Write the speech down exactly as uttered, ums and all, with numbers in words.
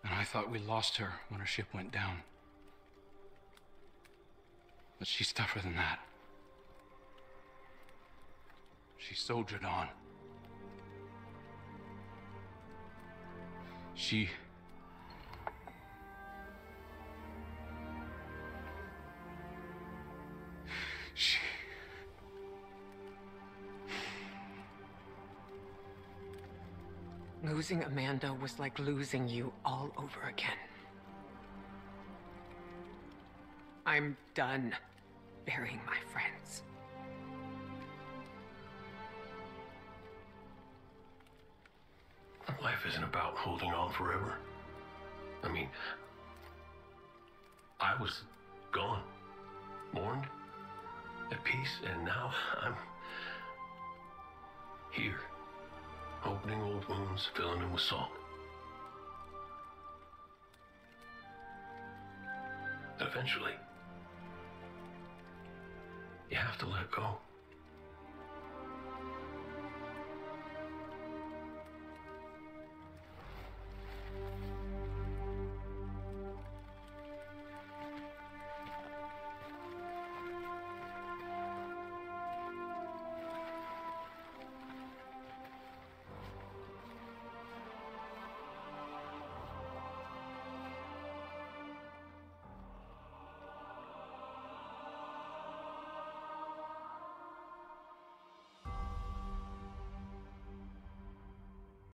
And I thought we lost her when her ship went down. But she's tougher than that. She soldiered on. She... She... Losing Amanda was like losing you all over again. I'm done burying my friends. Life isn't about holding on forever. I mean, I was gone, mourned, at peace, and now I'm here, opening old wounds, filling them with salt. Eventually, you have to let go.